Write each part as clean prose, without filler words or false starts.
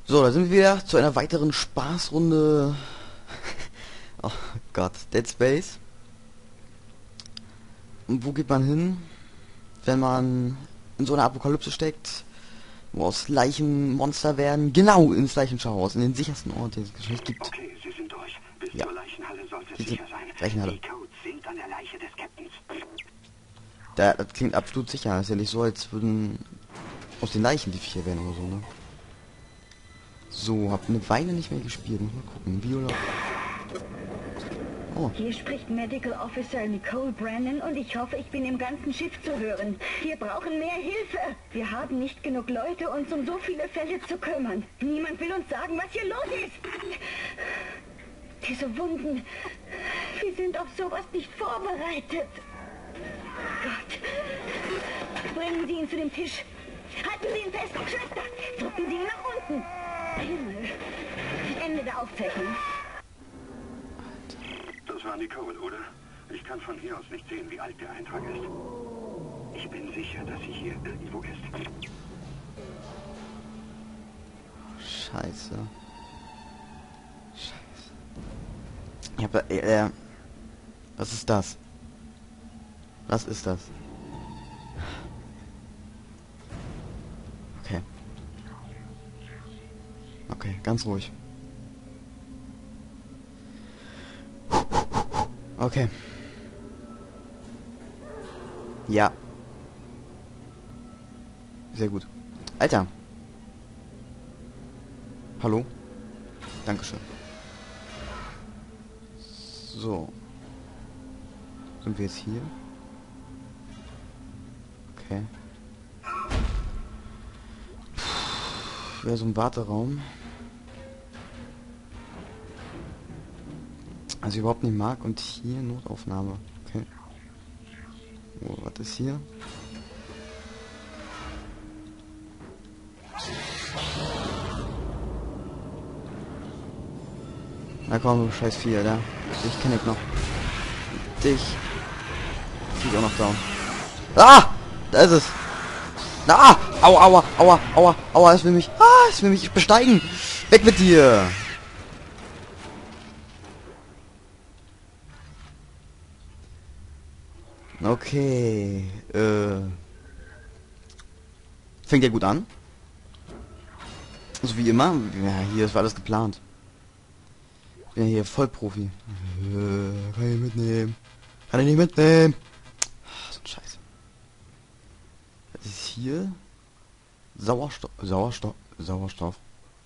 So, da sind wir wieder zu einer weiteren Spaßrunde. Oh Gott, Dead Space. Und wo geht man hin, wenn man in so einer Apokalypse steckt, wo aus Leichen Monster werden? Genau, ins Leichenschauhaus, in den sichersten Ort, den es geschafft gibt. Okay, Sie sind durch. Bis Ja. zur Leichenhalle sollte es Die sicher sein. Leichenhalle. Die Codes sind an der Leiche des Captains. Das klingt absolut sicher. Das ist ja nicht so, als würden aus den Leichen die Viecher werden oder so, ne? So, hab eine Weile nicht mehr gespielt. Muss mal gucken. Viola. Oh. Hier spricht Medical Officer Nicole Brennan und ich hoffe, ich bin im ganzen Schiff zu hören. Wir brauchen mehr Hilfe. Wir haben nicht genug Leute, uns um so viele Fälle zu kümmern. Niemand will uns sagen, was hier los ist. Diese Wunden, wir sind auf sowas nicht vorbereitet. Gott, bringen Sie ihn zu dem Tisch. Halten Sie ihn fest, Schwester. Drücken Sie ihn nach unten. Himmel. Ende der Aufzeichnung. Das war Nicole, oder? Ich kann von hier aus nicht sehen, wie alt der Eintrag ist. Ich bin sicher, dass sie hier irgendwo ist. Scheiße. Scheiße. Ich hab, was ist das? Was ist das? Okay. Okay, ganz ruhig. Okay. Ja. Sehr gut. Alter. Hallo? Dankeschön. So. Sind wir jetzt hier? Okay. Wäre so ein Warteraum. Also ich überhaupt nicht mag. Und hier Notaufnahme. Okay. Oh, was ist hier? Na komm, du scheiß Vieh, Alter. Dich kenn ich noch. Dich. Dich auch noch down. Ah! Da ist es. Ah! Aua, aua, aua, aua, aua, es will mich. Ah, es will mich besteigen. Weg mit dir! Okay. Fängt ja gut an. So wie immer. Ja, hier ist alles geplant. Ich bin ja hier Vollprofi. Kann ich mitnehmen? Kann ich nicht mitnehmen? So ein Scheiß. Was ist hier? Sauerstoff.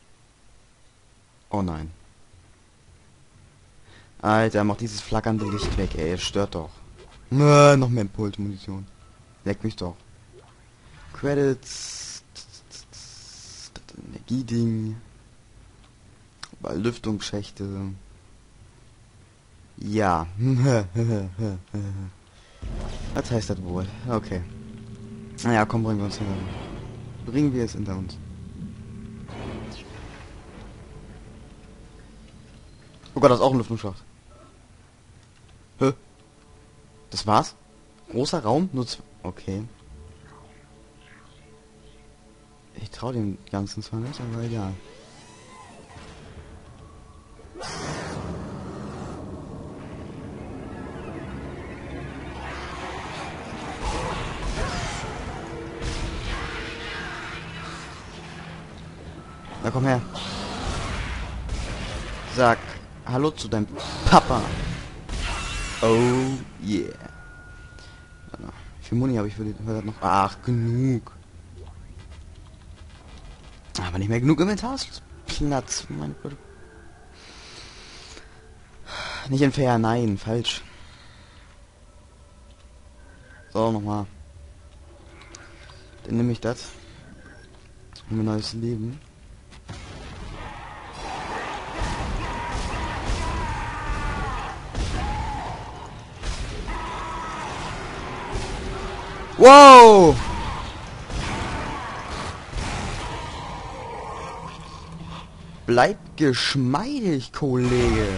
Oh nein. Alter, mach dieses flackernde Licht weg, ey. Es stört doch. Noch mehr Impulsmunition. Leck mich doch. Credits. Das Energieding. Überall Lüftungsschächte. Ja. Was heißt das wohl? Okay. Naja, komm, bringen wir uns hinter uns. Bringen wir es hinter uns. Oh Gott, das ist auch ein Lüftungsschacht. Hä? Das war's? Großer Raum? Nur okay. Ich traue dem Ganzen zwar nicht, aber egal. Na komm her. Sag Hallo zu deinem Papa. Oh yeah. Warte, wie viel Muni habe ich für das noch? Ach, genug. Aber nicht mehr genug Inventarsplatz. Mein Gott. Nicht entfernen, nein, falsch. So, nochmal. Dann nehme ich das. Um ein neues Leben. Wow! Bleib geschmeidig, Kollege.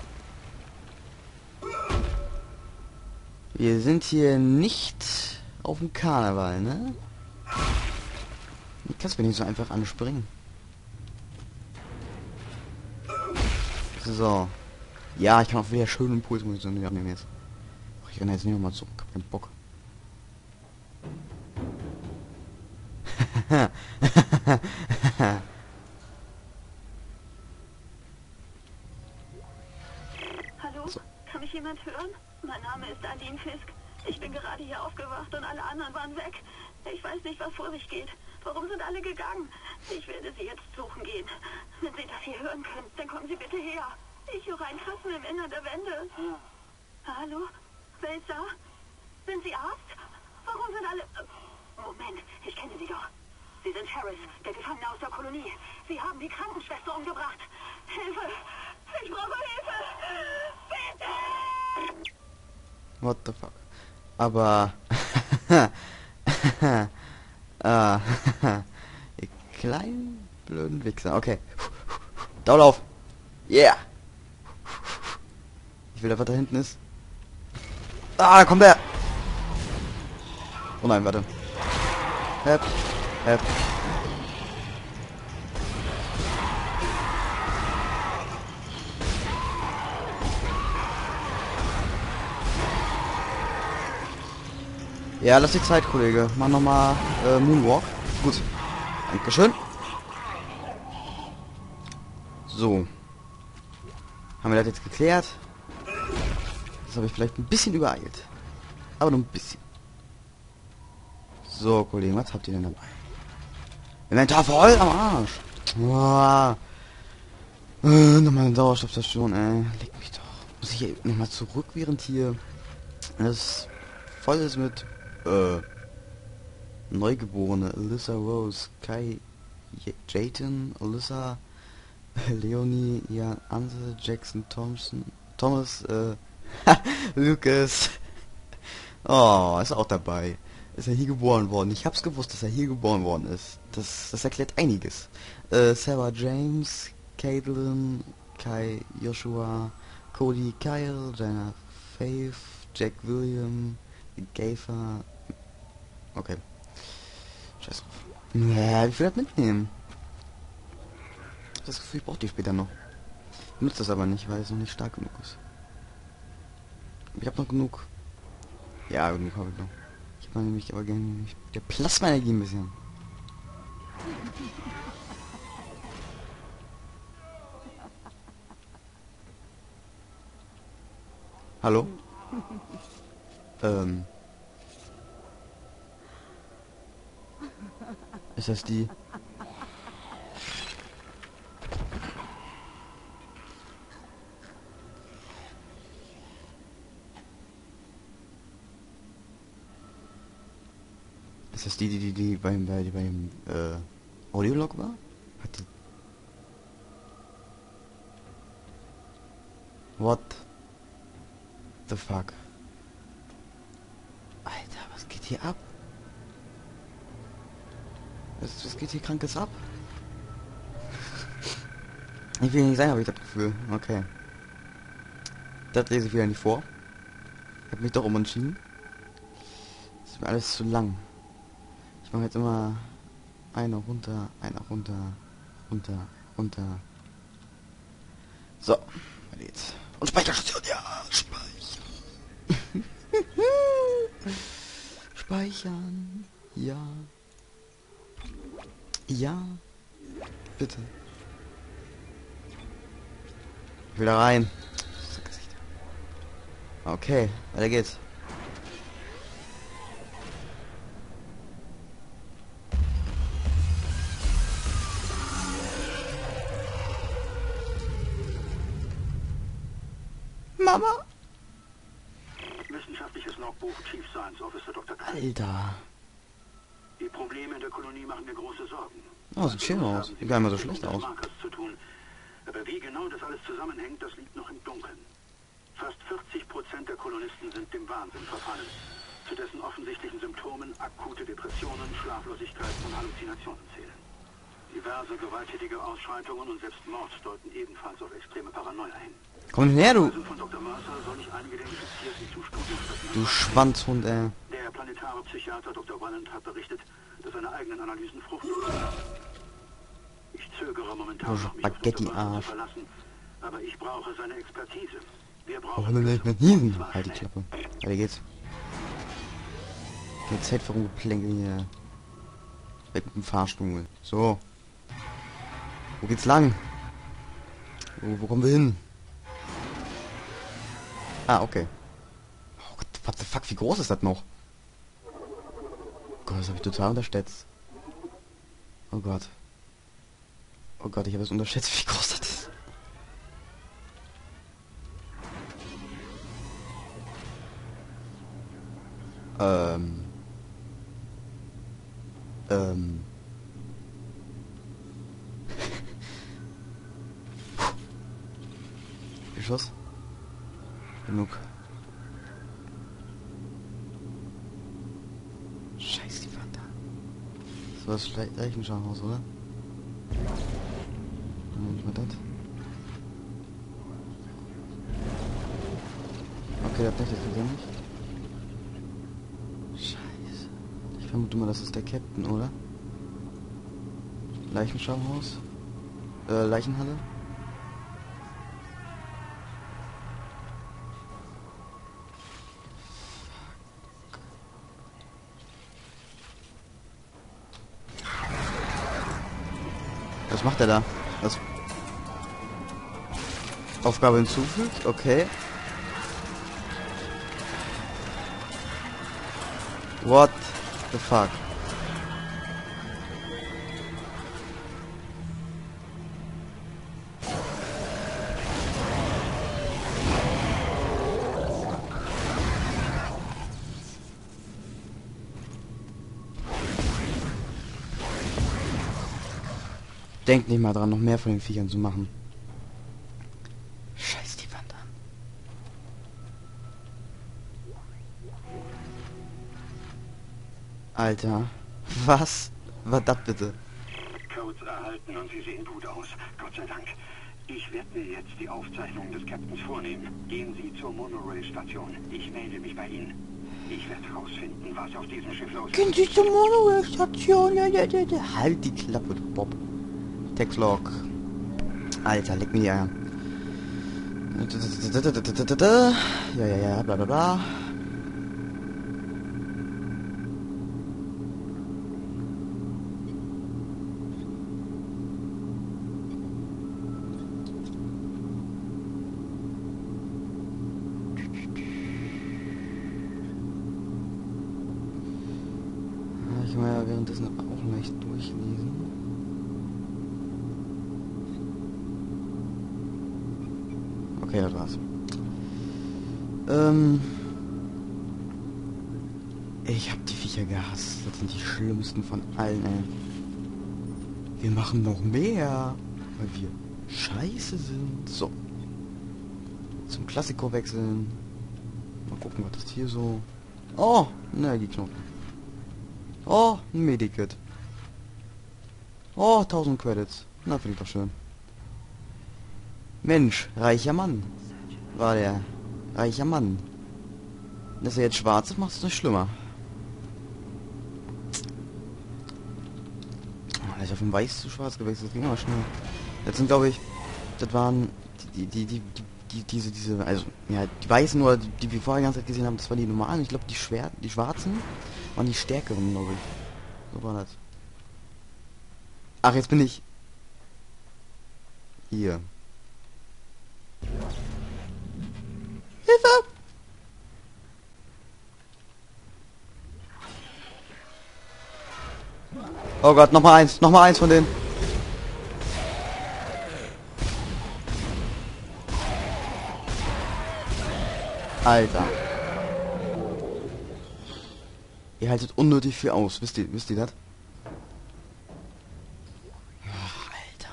Wir sind hier nicht auf dem Karneval, ne? Du kannst mir nicht so einfach anspringen. So. Ja, ich kann auch wieder schön Impulsmunition abnehmen jetzt. Ach, ich renne jetzt nicht nochmal zurück. Hab keinen Bock. Hallo? So. Kann mich jemand hören? Mein Name ist Aline Fisk. Ich bin gerade hier aufgewacht und alle anderen waren weg. Ich weiß nicht, was vor sich geht. Warum sind alle gegangen? Ich werde sie jetzt suchen gehen. Wenn Sie das hier hören können, dann kommen Sie bitte her. Ich höre ein Kratzen im Innern der Wände. Hallo? Wer ist da? Sind Sie Arzt? Warum sind alle... Moment, ich kenne Sie doch. Sie sind Harris, der Gefangene aus der Kolonie. Sie haben die Krankenschwester umgebracht. Hilfe! Ich brauche Hilfe! Bitte! What the fuck? Aber... ihr kleinen blöden Wichser. Okay. Dauerlauf. Yeah. Ich will, was da hinten ist. Ah, da kommt der. Oh nein, warte. Hep. Hep. Ja, lass die Zeit, Kollege. Mach nochmal Moonwalk. Gut. Dankeschön. So. Haben wir das jetzt geklärt? Das habe ich vielleicht ein bisschen übereilt. Aber nur ein bisschen. So, Kollegen, was habt ihr denn dabei? Inventar voll am Arsch. Nochmal eine Sauerstoffstation, ey. Leg mich doch. Muss ich hier nochmal zurück, während hier das voll ist mit Neugeborene. Alyssa Rose, Kai Jayton, Alyssa, Leonie, Jan Anse, Jackson Thompson, Thomas, Lucas. Oh, ist auch dabei. Ist er hier geboren worden. Ich hab's gewusst, dass er hier geboren worden ist. Das erklärt einiges. Sarah James, Caitlin, Kai Joshua, Cody Kyle, Jenna Faith, Jack William, Gafer. Okay. Scheiß drauf. Ja, ich will das mitnehmen. Ich hab das Gefühl, ich brauche die später noch. Ich nutze das aber nicht, weil es noch nicht stark genug ist. Ich habe noch genug. Ja, genug habe ich noch. Ich habe nämlich aber gerne der Plasma-Energie ein bisschen. Hallo? Ist das die? Ist das die beim Audiolog war? Hat die... What the fuck? Alter, was geht hier ab? Was geht hier Krankes ab? Ich will nicht sagen, habe ich das Gefühl. Okay. Das lese ich wieder nicht vor. Ich habe mich doch umentschieden. Das ist mir alles zu lang. Ich mache jetzt immer einer runter, runter. So, weiter geht's. Und Speicherstation, ja, speichern. Speichern, ja. Ja, bitte. Ich will da rein. Okay, weiter geht's. Mama! Wissenschaftliches Logbuch Chief Science Officer Dr. Kyle. Alter. Die Probleme in der Kolonie machen mir große Sorgen. Oh, sieht schön aus. Sieht gar nicht mal so schlecht aus. Zu tun. Aber wie genau das alles zusammenhängt, das liegt noch im Dunkeln. Fast 40% der Kolonisten sind dem Wahnsinn verfallen. Zu dessen offensichtlichen Symptomen akute Depressionen, Schlaflosigkeit und Halluzinationen zählen. Diverse gewalttätige Ausschreitungen und selbst Mord deuten ebenfalls auf extreme Paranoia hin. Komm her, du! Von Dr. Mercer soll ich einige der Infizierten zu Studien Du Schwanzhund, ey. Der planetare Psychiater Dr. Walland hat berichtet, dass seine eigenen Analysen fruchtlos sind. Ich zögere momentan, Oh, noch, mich auf Dr. Mercer zu Spaghetti-Arsch. verlassen, Aber ich brauche seine Expertise. Wir Oh, brauchen... ne, mit Niesen. Halt die Klappe. Weiter geht's. Keine Zeit für Rumgeplänkel hier. Weg mit dem Fahrstuhl. So. Wo geht's lang? Wo kommen wir hin? Ah, okay. Oh Gott, what the fuck, wie groß ist das noch? Gott, das habe ich total unterschätzt. Oh Gott. Oh Gott, ich habe es unterschätzt, wie groß das ist. Schuss. Genug. Scheiß die Wand da. So, das ist vielleicht Leichenschauhaus, oder? Nicht mal das. Okay, das nicht, das geht ja nicht. Scheiße. Ich vermute mal, das ist der Captain, oder? Leichenschauhaus. Leichenhalle. Was macht er da? Was? Aufgabe hinzufügt? Okay. What the fuck? Denkt nicht mal dran, noch mehr von den Viechern zu machen. Scheiß die Wand an. Alter. Was? Was das bitte? Codes erhalten und sie sehen gut aus. Gott sei Dank. Ich werde mir jetzt die Aufzeichnung des Captains vornehmen. Gehen Sie zur Monorail-Station. Ich melde mich bei Ihnen. Ich werde herausfinden, was auf diesem Schiff los ist. Gehen Sie zur Monorail-Station. Ja. Halt die Klappe, du Bob. Textlog. Alter, leck mir die Eier. Ja, bla bla bla. Ich kann ja währenddessen auch leicht durchlesen. Okay, das war's. Ich hab die Viecher gehasst. Das sind die schlimmsten von allen, ey. Wir machen noch mehr, weil wir scheiße sind. So. Zum Klassiko wechseln. Mal gucken, was ist hier so. Oh, ein Energieknoten. Oh, ein Medikit. Oh, 1000 Credits. Na, finde ich doch schön. Mensch, reicher Mann. War der. Reicher Mann. Dass er jetzt schwarz ist, macht es nicht schlimmer. Oh, ist ja von weiß zu schwarz gewechselt. Das ging aber schnell. Das sind, glaube ich, das waren diese, also, ja, die weißen oder die wir vorher die ganze Zeit gesehen haben, das waren die normalen. Ich glaube, die schwarzen waren die stärkeren, glaube ich. So war das. Ach, jetzt bin ich hier. Hilfe! Oh Gott, noch mal eins von denen. Alter. Ihr haltet unnötig viel aus, wisst ihr das? Ach, Alter.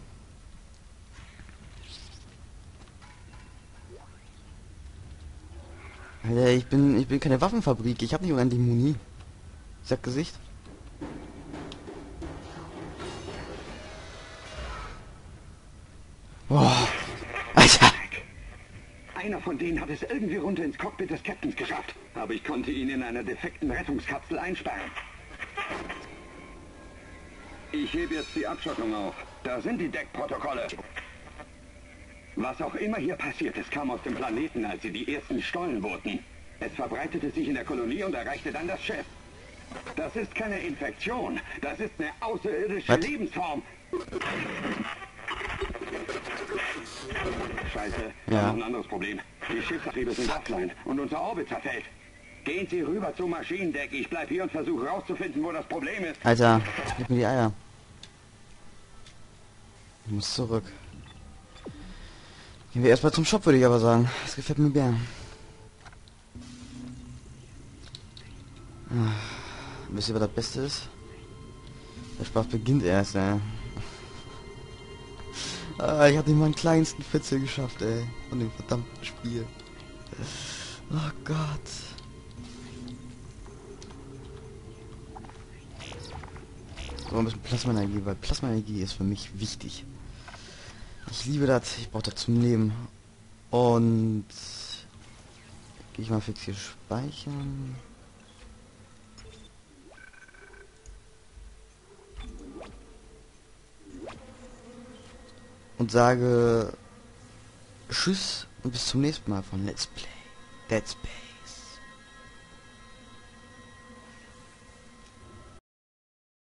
Alter, ich bin keine Waffenfabrik, ich habe nicht unendlich Muni. Sag Gesicht. Boah. Alter. Einer von denen hat es irgendwie runter ins Cockpit des Captains geschafft. Aber ich konnte ihn in einer defekten Rettungskapsel einsperren. Ich hebe jetzt die Abschottung auf. Da sind die Deckprotokolle. Was auch immer hier passiert ist, kam aus dem Planeten, als sie die ersten Stollen boten. Es verbreitete sich in der Kolonie und erreichte dann das Schiff. Das ist keine Infektion. Das ist eine außerirdische Was? Lebensform. Scheiße, Ja. noch ein anderes Problem. Die Schiffsantriebe sind offline und unser Orbit zerfällt. Gehen Sie rüber zum Maschinendeck. Ich bleib hier und versuche rauszufinden, wo das Problem ist. Alter, gib mir die Eier. Ich muss zurück. Gehen wir erstmal zum Shop, würde ich aber sagen. Das gefällt mir mehr. Wisst ihr, was das Beste ist? Der Spaß beginnt erst, ey. Ich habe nicht mal einen kleinsten Fitzel geschafft, ey. Von dem verdammten Spiel. Oh Gott. So ein bisschen Plasma-Energie, weil Plasma-Energie ist für mich wichtig. Ich liebe das, ich brauche das zum Leben. Und gehe ich mal fix hier speichern. Und sage Tschüss und bis zum nächsten Mal von Let's Play Dead Space.